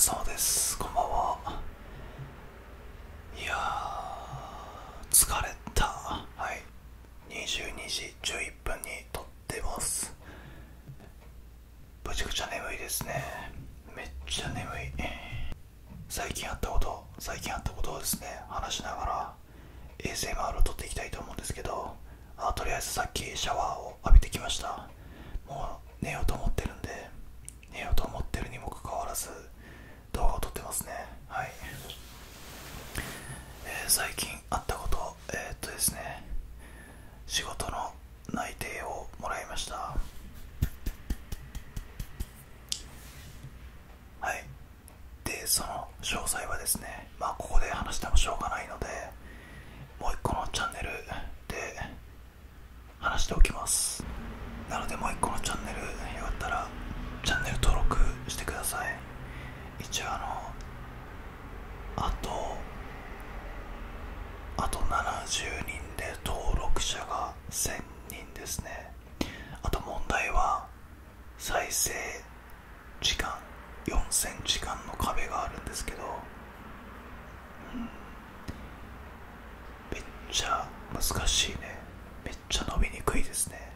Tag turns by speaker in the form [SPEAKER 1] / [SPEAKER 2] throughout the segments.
[SPEAKER 1] 様です。こんばんは。いや疲れた。はい。22時11分に撮ってます。むちゃくちゃ眠いですね。めっちゃ眠い。最近あったことをですね、話しながら ASMR を撮っていきたいと思うんですけど、とりあえずさっきシャワーを浴びてきました。もう寝ようと思ってるんで、寝ようと思ってるにもかかわらず動画を撮ってますね。はい。最近あったこと、ですね、仕事の内定をもらいました。はい。で、その詳細はですね、ここで話してもしょうがないので、もう一個のチャンネルで話しておきます。なので、もう一個のチャンネルよかったらチャンネル登録してください。一応あと70人で登録者が1000人ですね。あと問題は再生時間4000時間の壁があるんですけど、めっちゃ難しいね。めっちゃ伸びにくいですね。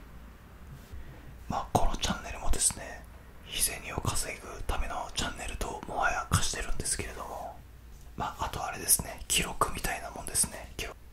[SPEAKER 1] このチャンネルもですね、日銭を稼ぐためのチャンネルともはや化してるんですけれども、あとあれですね、記録みたいなもんですね。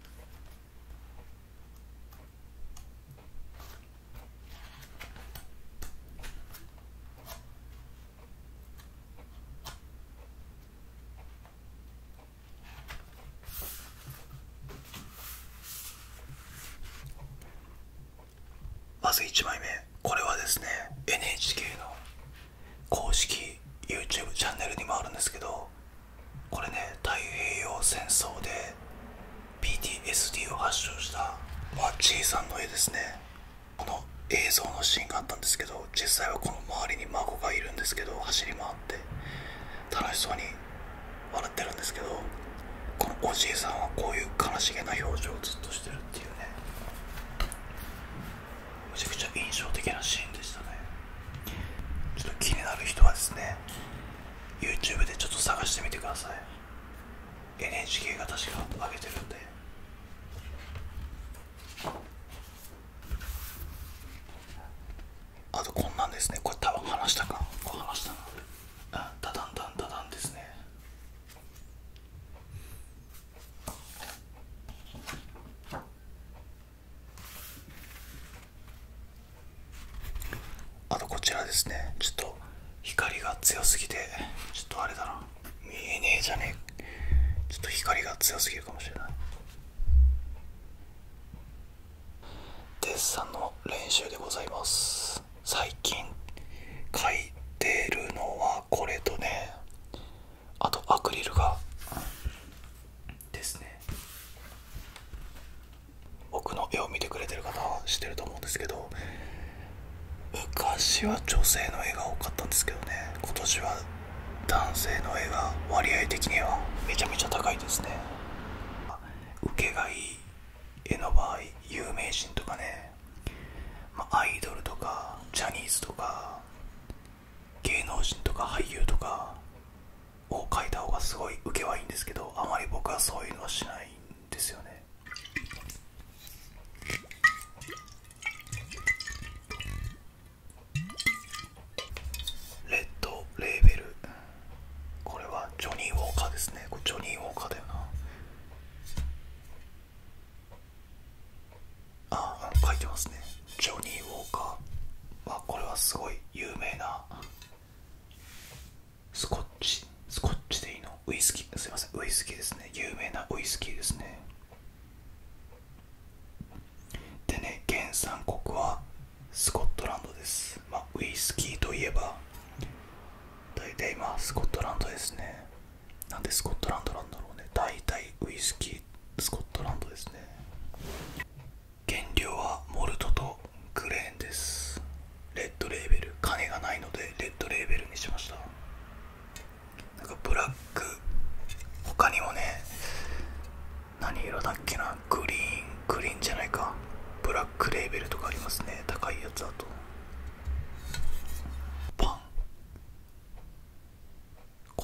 [SPEAKER 1] まず1枚目、これはですね、 NHK の公式 YouTube チャンネルにもあるんですけど、これね、太平洋戦争で PTSD を発症したマッチーさんの絵ですね。この映像のシーンがあったんですけど、実際はこの周りに孫がいるんですけど、走り回って楽しそうに笑ってるんですけど、このおじいさんはこういう悲しげな表情をずっとしてるっていうね、めちゃくちゃ印象的なシーンでしたね。ちょっと気になる人はですね、 YouTube でちょっと探してみてください。 NHK が確か上げてるんで。あとこんなんですね。これ多分話したか、これ話したな。ダダンダンダダンですね。あとこちらですね、ちょっと光が強すぎてちょっとあれだな、見えねえじゃねえ。ちょっと光が強すぎるかもしれない。デッサンの練習でございます。最近描いてるのはこれとね、あとアクリル画ですね。僕の絵を見てくれてる方は知ってると思うんですけど、昔は女性の絵が多かったんですけどね、今年は男性の絵が割合的にはめちゃめちゃ高いですね。受けがいい絵の場合、有名人とかね、アイドルとかジャニーズとか芸能人とか俳優とかを描いた方がすごい受けはいいんですけど、あまり僕はそういうのはしないんですよね。レッドレーベル、これはジョニー・ウォーカーですね。これジョニー・ウォーカーだよな。書いてますね、ジョニー・ウォーカー。これはすごい有名なスコッチでいいの、ウイスキー、すいません、ウイスキーですね。有名なウイスキーですね。でね、原産国はスコットランドです。ウイスキーといえば大体スコットランドですね。なんでスコットランドなんだろうね。大体ウイスキースコットランドですね。原料はモルトとグレーンです。レッドレーベル、金がないのでレッドレーベルにしました。なんかブラック、他にもね、何色だっけな、グリーンじゃないか、ブラックレーベルとかありますね、高いやつだと。パン、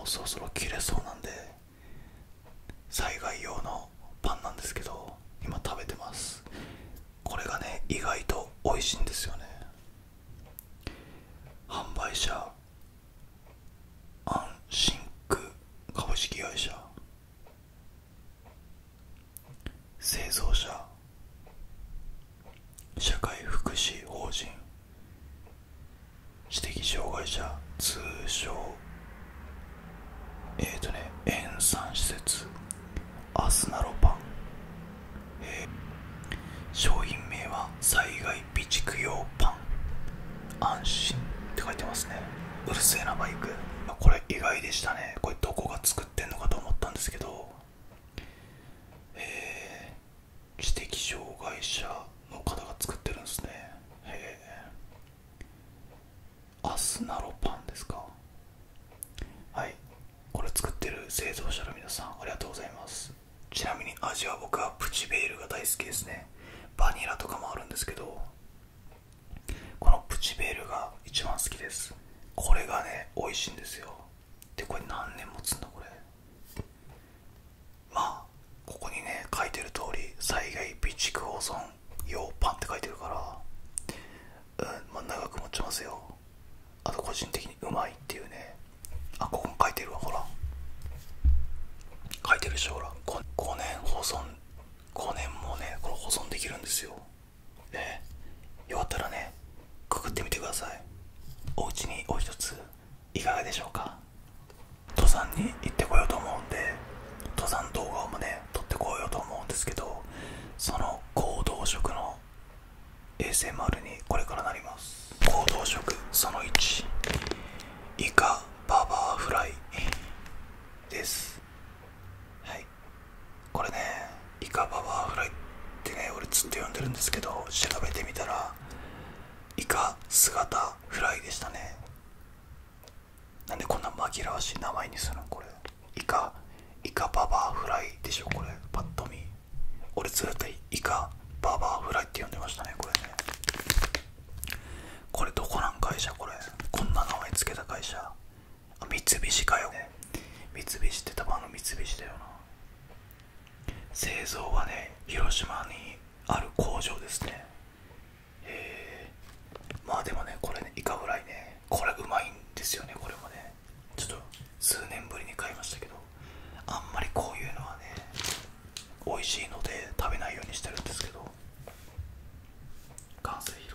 [SPEAKER 1] そろそろ切れそうなんで、災害用のパンなんですけど今食べてます。これがね意外と美味しいんですよね。販売者安心区株式会社、製造者社会福祉法人、知的障害者通称園産施設アスナロパン、商品名は災害備蓄用パン安心って書いてますね。うるせえなバイク。これ意外でしたね。これどこが作ってんのかと思ったんですけど、知的障害者の方が作ってるんですね。アスナロパンですか。はい、これ作ってる製造者の皆さんありがとうございます。ちなみに味は僕はプチベールが大好きですね。バニラとかもあるんですけど、このプチベールが一番好きです。これがね美味しいんですよ。でこれ何年持つんだこれ。まあここにね書いてる通り災害備蓄保存用パンって書いてるから、まあ、長く持ちますよ。あと個人的にうまいっていうね。あ、ここも書いてるわ、ほら書いてるでしょ、ほら 5年保存、5年もねこれ保存できるんですよ。よかったらねくぐってみてください。お家にお一ついかがでしょうか。登山に行ってこようと思うんで登山動画もね撮ってこようと思うんですけど、その行動食の ASMR にこれからなります。行動食その1、イカババアフライです。はい、これねイカババアフライってね俺ずっと呼んでるんですけど、調べてみたらイカ姿フライでしたね。なんでこんな紛らわしい名前にするのこれ。イカババアフライでしょこれ。パッと見俺ずっとイカババアフライって呼んでましたね。これね、これどこなん会社、これこんな名前つけた会社。三菱かよね。三菱って多分三菱だよな。製造はね広島にある工場ですね。まあでもねこれねイカフライねこれうまいんですよね。これもねちょっと数年ぶりに買いましたけど、あんまりこういうのはね美味しいので食べないようにしてるんですけど、完成披露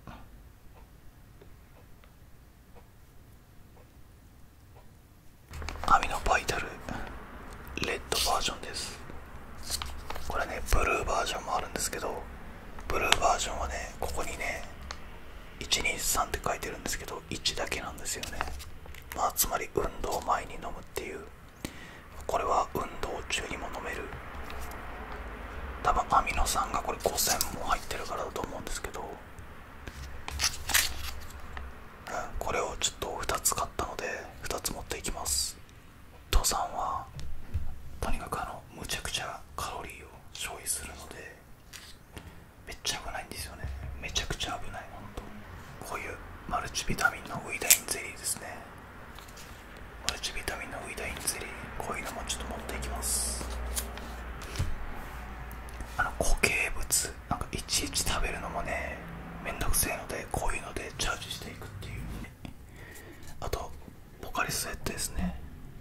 [SPEAKER 1] がアミノバイタルレッドバージョンです。これねブルーバージョンもあるんですけど、ブルーバージョンはねここにね123って書いてるんですけど1だけなんですよね。まあつまり運動前に飲むっていう。これは運動中にも飲める。多分アミノ酸がこれ5000も入ってるからだと思うんですけど、これをちょっと2つ買ったので2つ持っていきます。登山はとにかくむちゃくちゃカロリーを消費するのでめっちゃ危ないんですよね。めちゃくちゃ危ない。本当こういうマルチビタミンのウイダインゼリーですね。マルチビタミンのウイダインゼリー、こういうのもちょっと持っていきます。固形物なんかいちいち食べるのもねめんどくせえので、こういうのでチャージしていくっていう。あとポカリスエットですね。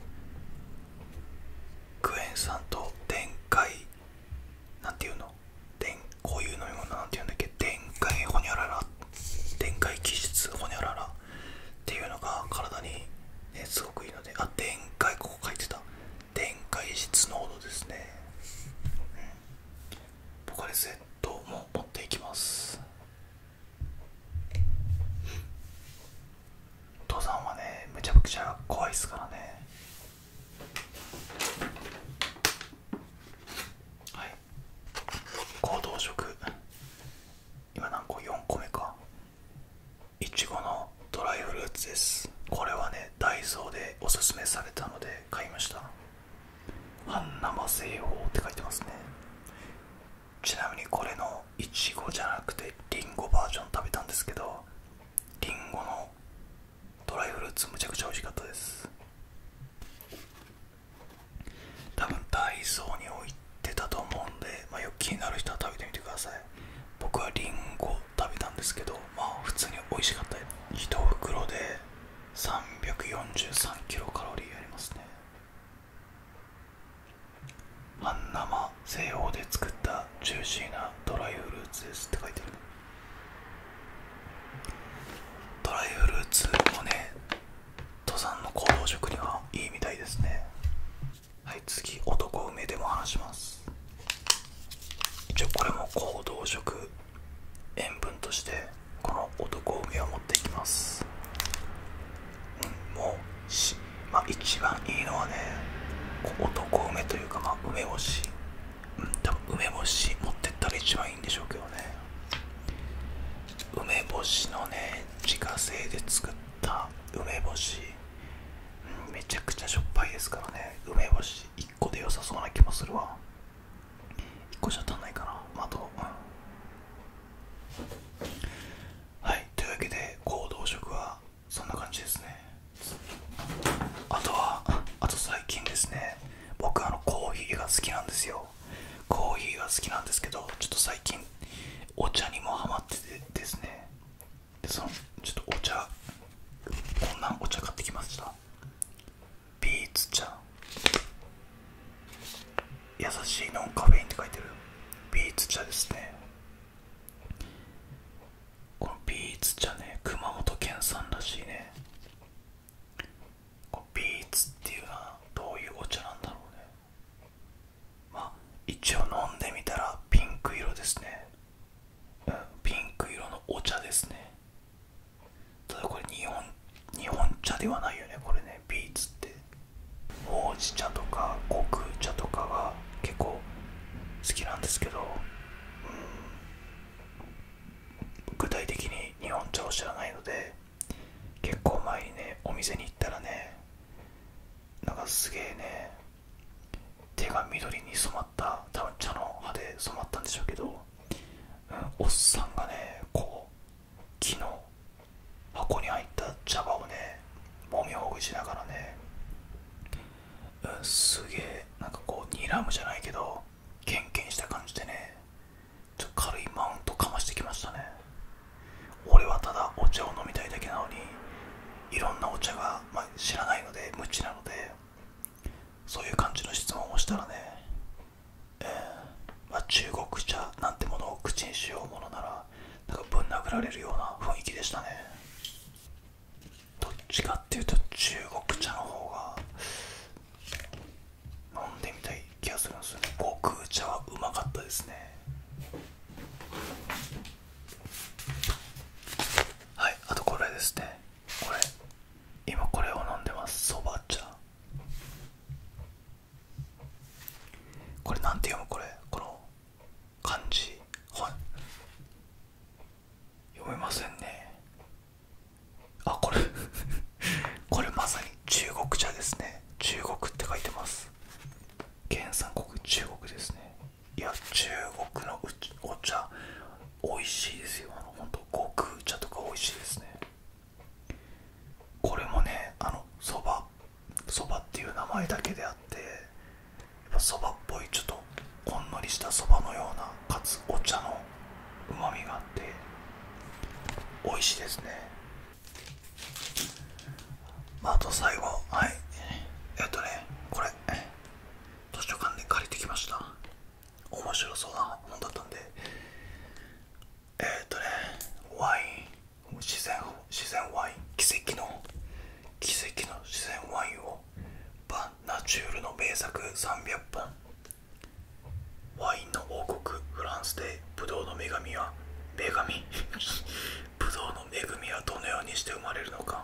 [SPEAKER 1] クエン酸と電解なんていうの、こういう飲み物なんていうんだっけ、電解ホニャララ、電解基質ホニャララっていうのが体に、ね、すごくいいので、電解、ここ書いてた電解質濃度ですね。ポカリスエットも持っていきます。登山はねめちゃくちゃ怖いですからね。はい、行動食今何個、4個目か。いちごのドライフルーツです。これはねダイソーでおすすめされたので買いました。半生製法って書いてますね。ちなみにこれのいちごじゃなくてリンゴバージョン食べたんですけど、リンゴのドライフルーツむちゃくちゃ美味しかったです。 1袋で343キロカロリーありますね。半生製法で作ったジューシーなドライフルーツですって書いてる。ドライフルーツもね、登山の行動食にはいいみたいですね。はい、次、男梅でも話します。一応これも行動食、塩分としてこの男梅を持っていきます。もう一番いいのはね、男梅というか、梅干し、多分梅干し持ってったら一番いいんでしょうけどね。梅干しのね、自家製で作った梅干し、めちゃくちゃしょっぱいですからね。梅干し1個で良さそうな気もするわ。1個じゃ足んないかな、あと、はい、というわけで行動食はそんな感じですね。あと最近ですね、僕コーヒーが好きなんですよ。コーヒーが好きなんですけど、ちょっと最近お茶にもハマっててですね、でちょっとこんなお茶買ってきました。ビーツ茶、優しいノンカフェインって書いてるビーツ茶ですね。このビーツ茶ね、熊本県産らしいね。このビーツっていうのはどういうお茶なんだろうね。一応飲んでみたらピンク色ですね。ピンク色のお茶ですね。ただこれ日本茶ではないよね、これね。ビーツってほうじ茶とか極茶とかが結構好きなんですけど、具体的に日本茶を知らないので、結構前にね、お店に行ったらね、なんかすげえね、手が緑に染まった、多分茶の葉で染まったんでしょうけど、おっさんがね、木の箱に入った茶葉をね、もみほぐしながらね、すげえなんか睨むじゃないけど、ケンケンした感じでね、ちょっと軽いマウントかましてきましたね。俺はただお茶を飲みたいだけなのに、いろんなお茶が、知らないので無知なので、そういう感じの質問をしたらね、中国茶なんてものを口にしようものなら、なんかぶん殴られるような雰囲気でしたね。どっちかっていうと中国茶の方が飲んでみたい気がするんですよね。極茶はうまかったですね。はい、あとこれですね。今これを飲んでます。そば茶。これなんて読む？この漢字、はい、読めませんね。これまさに中国茶ですね。中国って書いてます。原産国中国ですね。いや、中国のお茶美味しいですよ。ほんと極茶とか美味しいですね。これもね、そばっていう名前だけであって、やっぱそばっぽい、ちょっとほんのりしたそばのような、かつお茶のうまみがあって美味しいですね。あと最後、はい、これ図書館で借りてきました。面白そうな本だったんで、ワイン、自然ワイン、奇跡の自然ワインをバンナチュールの名作300本。ワインの王国フランスでブドウの恵みはどのようにして生まれるのか。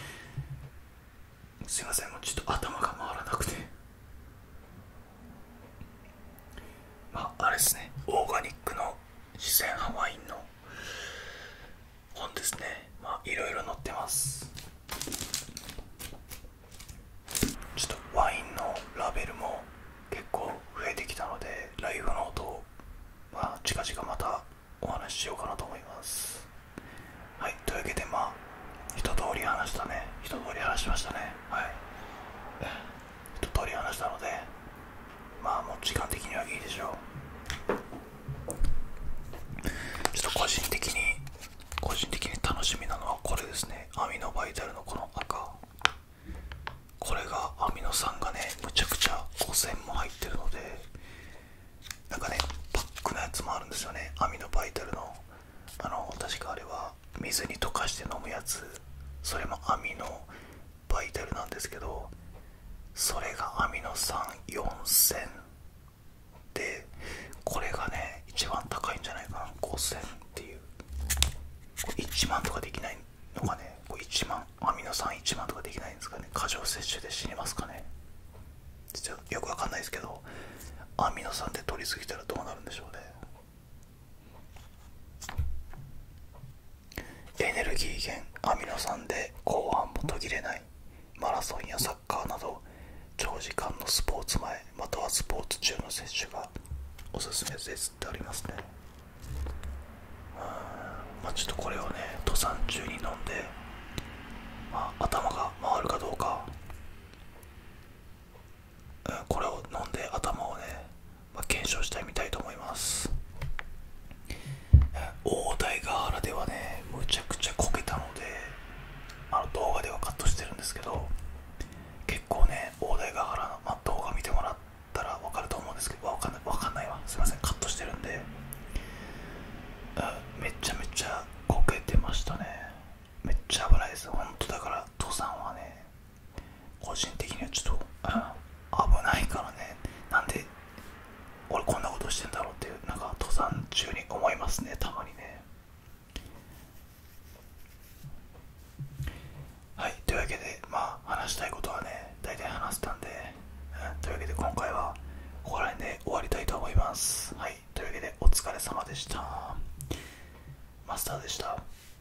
[SPEAKER 1] すいません、もうちょっと頭が回らなくて。あれですね、オーガニックの自然派ワインの本ですね。いろいろ載ってます。ちょっとワインのラベルも結構増えてきたので、ライフノートを近々またお話ししようかなと思います。はい、というわけで一通り話しましたね。はい、一通り話したので、もう時間的にはいいでしょう。ちょっと個人的に楽しみなのはこれですね。 アミノバイタルのこの赤、これがアミノ酸がねむちゃくちゃ5000も入ってるので、なんかねパックのやつもあるんですよね。アミノバイタルの確かあれは水に溶かして飲むやつ、それもアミノバイタルなんですけど、それがアミノ酸4000で、これがね一番高いんじゃないかな。5000っていう、これ1万とかできないのかね。これ1万、アミノ酸1万とかできないんですかね。過剰摂取で死にますかね。ちょっとよくわかんないですけど、アミノ酸で取りすぎたらどうなるんでしょうね。エネルギー源アミノ酸で後半も途切れない。マラソンやサッカーなど長時間のスポーツ前またはスポーツ中の摂取がおすすめですってありますね。まあちょっとこれをね登山中に飲んで、まあ、頭が回るかどうか、これを飲んで頭をね、検証してみたいと思います。大台ヶ原ではねむちゃくちゃこけたので、動画ではカットしてるんですけど、結構ね大台ヶ原の、動画見てもらったら分かると思うんですけど、分かんないわ、すいません、カットしてるんで、めちゃめちゃこけてましたね。めっちゃ危ないです本当。だから登山はね個人的にはちょっと、危ないからね。なんで俺こんなことしてんだろうっていう、なんか登山中に思いますね、たまにね。はい、というわけで話したいことはね大体話せたんで、というわけで今回はここら辺で終わりたいと思います。はい、というわけでお疲れ様でした。マスターでした。